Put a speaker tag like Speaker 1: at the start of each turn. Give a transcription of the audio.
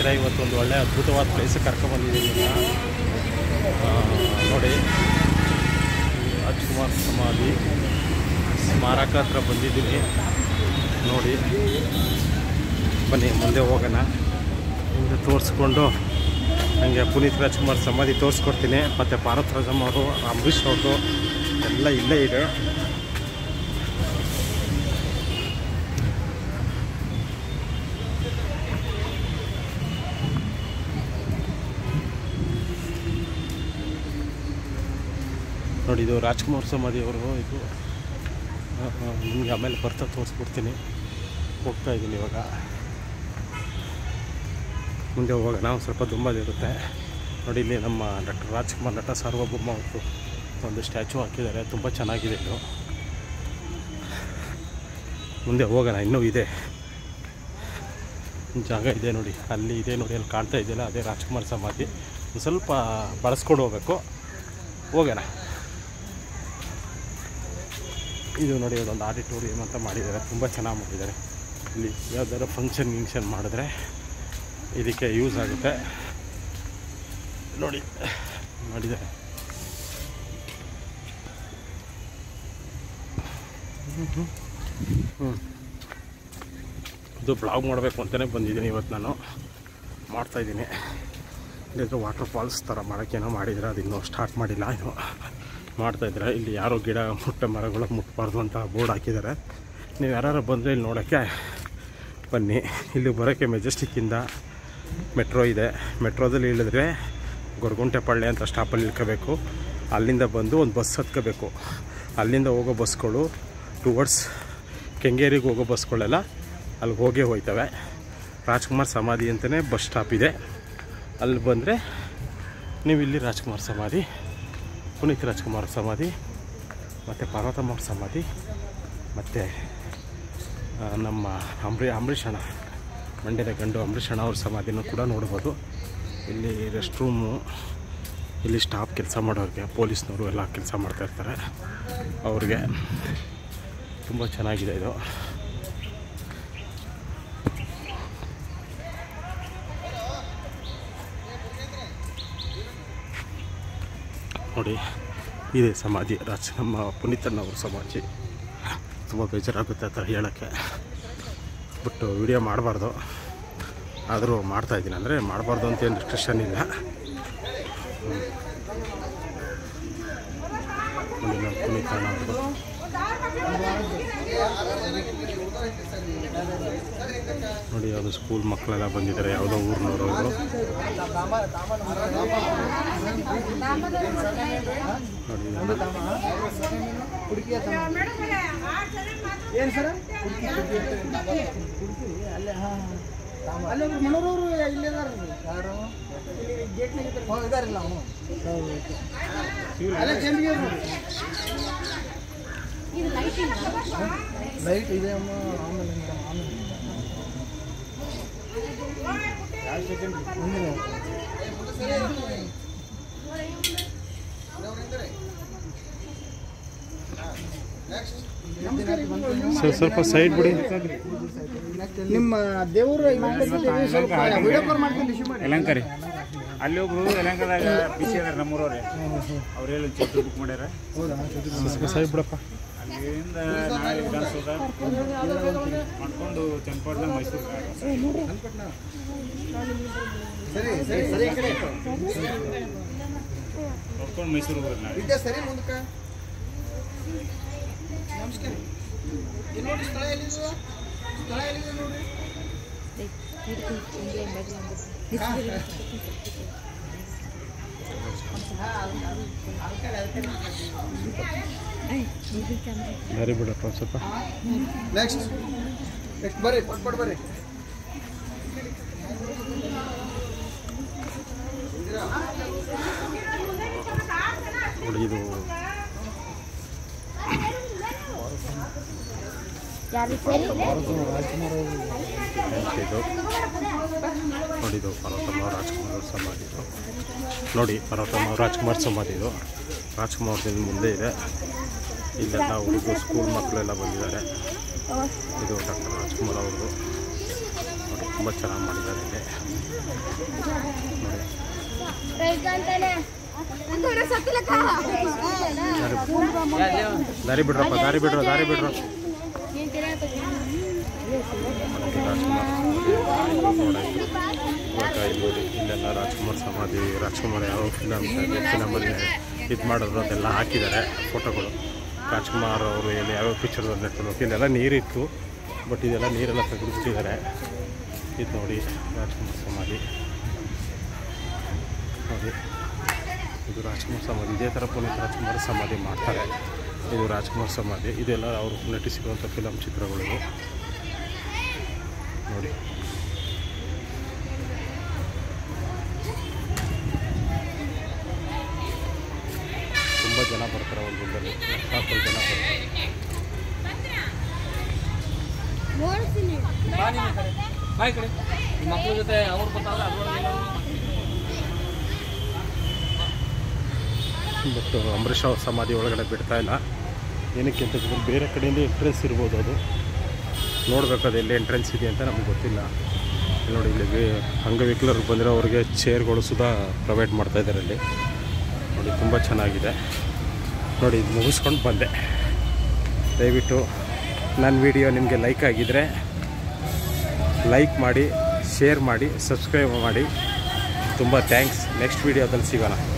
Speaker 1: ಸ್ನೇಹಿತರೆ, ಇವತ್ತೊಂದು ಒಳ್ಳೆ ಅದ್ಭುತವಾದ ಪ್ಲೇಸಿಗೆ ಕರ್ಕೊಂಡ್ಬಂದಿದ್ದೀನಿ. ನೋಡಿ, ರಾಜ್ಕುಮಾರ್ ಸಮಾಧಿ ಸ್ಮಾರಕ ಹತ್ರ ಬಂದಿದ್ದೀನಿ. ನೋಡಿ, ಬನ್ನಿ ಮುಂದೆ ಹೋಗೋಣ. ಹಿಂದೆ ತೋರಿಸ್ಕೊಂಡು ನನಗೆ ಪುನೀತ್ ರಾಜ್ಕುಮಾರ್ ಸಮಾಧಿ ತೋರಿಸ್ಕೊಡ್ತೀನಿ. ಮತ್ತು ಪಾರ್ವತರಾಜಮ್ಮ ಅವರು, ಅಂಬರೀಷ್ ಅವ್ರದ್ದು ಎಲ್ಲ ಇಲ್ಲೇ ಇದೆ. ನೋಡಿ, ಇದು ರಾಜ್ಕುಮಾರ್ ಸಮಾಧಿಯವರು. ಇದು ನಿಮಗೆ ಆಮೇಲೆ ಬರ್ತಾ ತೋರಿಸ್ಬಿಡ್ತೀನಿ. ಹೋಗ್ತಾ ಇದ್ದೀನಿ ಇವಾಗ. ಮುಂದೆ ಹೋಗೋಣ. ಒಂದು ಸ್ವಲ್ಪ ದುಂಬದಿರುತ್ತೆ. ನೋಡಿ, ಇಲ್ಲಿ ನಮ್ಮ ಡಾಕ್ಟರ್ ರಾಜ್ಕುಮಾರ್, ನಟ ಸಾರ್ವಭೌಮ ಅವ್ರದ್ದು ಒಂದು ಸ್ಟ್ಯಾಚು ಹಾಕಿದ್ದಾರೆ. ತುಂಬ ಚೆನ್ನಾಗಿದೆ ಇದು. ಮುಂದೆ ಹೋಗೋಣ. ಇನ್ನೂ ಇದೆ ಜಾಗ ಇದೆ ನೋಡಿ, ಅಲ್ಲಿ ಇದೆ ನೋಡಿ, ಅಲ್ಲಿ ಕಾಣ್ತಾ ಇದೆಯಲ್ಲ, ಅದೇ ರಾಜ್ಕುಮಾರ್ ಸಮಾಧಿ. ಒಂದು ಸ್ವಲ್ಪ ಬಳಸ್ಕೊಂಡು ಹೋಗಬೇಕು. ಹೋಗೋಣ. ಇದು ನೋಡಿ, ಒಂದು ಆಡಿಟೋರಿಯಂ ಅಂತ ಮಾಡಿದ್ದಾರೆ. ತುಂಬ ಚೆನ್ನಾಗಿ ಮಾಡಿದ್ದಾರೆ. ಇಲ್ಲಿ ಯಾವ್ದಾದ್ರು ಫಂಕ್ಷನ್ ಮಾಡಿದ್ರೆ ಇದಕ್ಕೆ ಯೂಸ್ ಆಗುತ್ತೆ. ನೋಡಿ ಮಾಡಿದ್ದಾರೆ. ಇದು ಬ್ಲಾಗ್ ಮಾಡಬೇಕು ಅಂತಲೇ ಬಂದಿದ್ದೀನಿ ಇವತ್ತು. ನಾನು ಮಾಡ್ತಾಯಿದ್ದೀನಿ. ಇಲ್ಲಿಗೆ ವಾಟರ್ ಫಾಲ್ಸ್ ಥರ ಮಾಡೋಕ್ಕೇನೋ ಮಾಡಿದರೆ, ಅದು ಇನ್ನೂ ಸ್ಟಾರ್ಟ್ ಮಾಡಿಲ್ಲ, ಇನ್ನೂ ಮಾಡ್ತಾಯಿದ್ದಾರೆ. ಇಲ್ಲಿ ಯಾರೋ ಗಿಡ ಮರಗಳು ಮುಟ್ಟಬಾರ್ದು ಅಂತ ಬೋರ್ಡ್ ಹಾಕಿದ್ದಾರೆ. ನೀವು ಯಾರು ಬಂದರೆ ಇಲ್ಲಿ ನೋಡೋಕ್ಕೆ ಬನ್ನಿ. ಇಲ್ಲಿ ಬರೋಕ್ಕೆ ಮೆಜೆಸ್ಟಿಕ್ಕಿಂದ ಮೆಟ್ರೋ ಇದೆ. ಮೆಟ್ರೋದಲ್ಲಿ ಇಳಿದ್ರೆ ಗೊರಗುಂಟೆಪಾಳ್ಯ ಅಂತ ಸ್ಟಾಪಲ್ಲಿ ಇಳ್ಕೋಬೇಕು. ಅಲ್ಲಿಂದ ಬಂದು ಒಂದು ಬಸ್ ಹತ್ಕೋಬೇಕು. ಅಲ್ಲಿಂದ ಹೋಗೋ ಬಸ್ಗಳು ಟುವರ್ಡ್ಸ್ ಕೆಂಗೇರಿಗೆ ಹೋಗೋ ಬಸ್ಗಳೆಲ್ಲ ಅಲ್ಲಿಗೆ ಹೋಗೇ ಹೋಯ್ತವೆ. ರಾಜ್ಕುಮಾರ್ ಸಮಾಧಿ ಅಂತಲೇ ಬಸ್ ಸ್ಟಾಪ್ ಇದೆ. ಅಲ್ಲಿ ಬಂದರೆ ನೀವು ಇಲ್ಲಿ ರಾಜ್ಕುಮಾರ್ ಸಮಾಧಿ, ಪುನೀತ್ ರಾಜ್ಕುಮಾರ್ ಸಮಾಧಿ, ಮತ್ತು ಪಾರ್ವತಮ್ಮ ಅವ್ರ ಸಮಾಧಿ, ಮತ್ತು ನಮ್ಮ ಅಂಬರೀಷ್ ಅಣ್ಣ, ಮಂಡ್ಯದ ಗಂಡು ಅಂಬರೀಷ್ ಅಣ್ಣ ಅವ್ರ ಸಮಾಧಿನೂ ಕೂಡ ನೋಡ್ಬೋದು. ಇಲ್ಲಿ ರೆಸ್ಟ್ ರೂಮು, ಇಲ್ಲಿ ಸ್ಟಾಫ್ ಕೆಲಸ ಮಾಡೋರಿಗೆ, ಪೊಲೀಸ್ನವರು ಎಲ್ಲ ಕೆಲಸ ಮಾಡ್ತಾಯಿರ್ತಾರೆ. ಅವ್ರಿಗೆ ತುಂಬ ಚೆನ್ನಾಗಿದೆ ಇದು. ನೋಡಿ, ಇದೆ ಸಮಾಧಿ, ನಮ್ಮ ಪುನೀತಣ್ಣವ್ರ ಸಮಾಧಿ. ತುಂಬ ಬೇಜಾರಾಗುತ್ತೆ ಆ ಥರ ಹೇಳೋಕ್ಕೆ, ಬಟ್ ವಿಡಿಯೋ ಮಾಡಬಾರ್ದು. ಆದರೂ ಮಾಡ್ತಾಯಿದ್ದೀನಿ. ಅಂದರೆ ಮಾಡಬಾರ್ದು ಅಂತ ಏನು ರಿಸ್ಟ್ರಿಕ್ಷನ್ ಇಲ್ಲ. ನೋಡಿ, ನಮ್ಮ ಪುನೀತಣ್ಣ ಅವ್ರದ್ದು. ನೋಡಿ, ಯಾವುದೋ ಸ್ಕೂಲ್ ಮಕ್ಕಳೆಲ್ಲ ಬಂದಿದ್ದಾರೆ, ಯಾವುದೋ ಊರಿನವರು. ಅವರು
Speaker 2: ಲೈಟ್ ಇದೆ ಅಮ್ಮ.
Speaker 1: ಸ್ವಲ್ಪ ಸೈಡ್ ಬಿಡಿ.
Speaker 2: ನಿಮ್ಮ ದೇವರು
Speaker 3: ಯಲಂಕರಿ ಅಲ್ಲಿ ಒಬ್ರು ಯಲಂಕದಾಗ ಬಿಸಿ ಅದಾರ ನಮ್ಮೂರವ್ರೆ. ಅವ್ರು ಹೇಳಿ ಚೌಟ್ರಿ ಬುಕ್ ಮಾಡ್ಯಾರ.
Speaker 1: ಸೈಡ್ ಬಿಡಪ್ಪ.
Speaker 3: ಅಲ್ಲಿಂದ ನಾಳೆ ವಿಧಾನಸೌಧ ಮಾಡ್ಕೊಂಡು ಚನ್ನಪಟ್ಟಣ ಮೈಸೂರು ನೋಡ್ಕೊಂಡು ಮೈಸೂರು ಹೋಗೋದು ನಾಳೆ.
Speaker 2: ಸರಿ ಮುಂದಕ್ಕೆ ನಮಸ್ಕಾರ. ನೋಡಿ, ಸ್ಥಳ ಎಲ್ಲಿದೆ? ಸ್ಥಳ ಎಲ್ಲಿದೆ ನೋಡಿ.
Speaker 1: ಸರಿ ಬಿಡಪ್ಪ ಸ್ವಲ್ಪ.
Speaker 2: ನೆಕ್ಸ್ಟ್ ಬರ್ರಿ, ಪಟ್ಪಟ್ ಬರ್ರಿ.
Speaker 1: ನೋಡಿ, ಇದು ನೋಡಿದ್ದು ಪಾರ್ವತಮ್ಮ ರಾಜ್ಕುಮಾರ್ ಸಮಾಧಿ. ನೋಡಿ, ಪಾರ್ವತಮ್ಮ ರಾಜ್ಕುಮಾರ್ ಸಮಾಧಿ. ಇದು ರಾಜ್ಕುಮಾರ್ದಿಂದ ಮುಂದೆ ಇದೆ. ಇಲ್ಲೆಲ್ಲ ಹುಡುಗರು ಸ್ಕೂಲ್ ಮಕ್ಕಳೆಲ್ಲ ಬಂದಿದ್ದಾರೆ. ಇದು ಡಾಕ್ಟರ್ ರಾಜ್ಕುಮಾರ್ ಅವ್ರದ್ದು. ನೋಡಿ, ತುಂಬ ಚೆನ್ನಾಗಿ ಮಾಡಿದ್ದಾರೆ. ಇಲ್ಲಿ ದಾರಿ ಬಿಡ್ರಪ್ಪ, ದಾರಿ ಬಿಡ್ರು. ಇಲ್ಲೆಲ್ಲ ರಾಜ್ಕುಮಾರ್ ಸಮಾಧಿ, ರಾಜ್ಕುಮಾರ್ ಯಾವ ಫಿಲಮಲ್ಲಿ ಇದು ಮಾಡಿದ್ರು ಅದೆಲ್ಲ ಹಾಕಿದ್ದಾರೆ ಫೋಟೋಗಳು. ರಾಜ್ಕುಮಾರ್ ಅವರು ಎಲ್ಲಿ ಯಾವ್ಯಾವ ಪಿಕ್ಚರ್ದಲ್ಲಿ ನೆಟ್ಟಿರ್ಬೇಕು. ಇಲ್ಲೆಲ್ಲ ನೀರಿತ್ತು, ಬಟ್ ಇದೆಲ್ಲ ನೀರೆಲ್ಲ ತೆಗೆದುಬಿಟ್ಟಿದ್ದಾರೆ. ಇದು ನೋಡಿ ರಾಜ್ಕುಮಾರ್ ಸಮಾಧಿ ನೋಡಿ, ಇದು ರಾಜ್ಕುಮಾರ್ ಸಮಾಧಿ. ಇದೇ ಥರ ಪುನೀತ್ ರಾಜ್ಕುಮಾರ್ ಸಮಾಧಿ ಮಾಡ್ತಾರೆ. ಇದು ರಾಜ್ಕುಮಾರ್ ಸಮಾಧಿ. ಇದೆಲ್ಲ ಅವರು ನಟಿಸಿರುವಂಥ ಫಿಲಮ್ ಚಿತ್ರಗಳು ನೋಡಿ. ತುಂಬ ಜನ ಬರ್ತಾರೆ, ಒಂದು ದಿನದಲ್ಲಿ 4 ಜನ ಬರ್ತಾರೆ.
Speaker 2: ಮಕ್ಕಳ ಜೊತೆ ಅವ್ರು
Speaker 1: ಬಟ್ ಅಂಬರೀಷ್ ಅವ್ರ ಸಮಾಧಿ ಒಳಗಡೆ ಬಿಡ್ತಾ ಇಲ್ಲ. ಏನಕ್ಕೆ ಅಂತ ಬೇರೆ ಕಡೆಯಿಂದ ಎಂಟ್ರೆನ್ಸ್ ಇರ್ಬೋದು, ಅದು ನೋಡಬೇಕು. ಅದು ಎಲ್ಲಿ ಎಂಟ್ರೆನ್ಸ್ ಇದೆ ಅಂತ ನಮ್ಗೆ ಗೊತ್ತಿಲ್ಲ. ನೋಡಿ, ಇಲ್ಲಿಗೆ ಅಂಗವಿಕಲರು ಬಂದಿರೋ ಅವ್ರಿಗೆ ಚೇರ್ಗಳು ಸುಧಾ ಪ್ರೊವೈಡ್ ಮಾಡ್ತಾಯಿದ್ದಾರೆ ಅಲ್ಲಿ ನೋಡಿ. ತುಂಬ ಚೆನ್ನಾಗಿದೆ ನೋಡಿ. ಇದು ಮುಗಿಸ್ಕೊಂಡು ಬಂದೆ. ದಯವಿಟ್ಟು ನನ್ನ ವಿಡಿಯೋ ನಿಮಗೆ ಲೈಕ್ ಆಗಿದ್ದರೆ ಲೈಕ್ ಮಾಡಿ, ಶೇರ್ ಮಾಡಿ, ಸಬ್ಸ್ಕ್ರೈಬ್ ಮಾಡಿ. ತುಂಬ ಥ್ಯಾಂಕ್ಸ್. ನೆಕ್ಸ್ಟ್ ವಿಡಿಯೋದಲ್ಲಿ ಸಿಗೋಣ.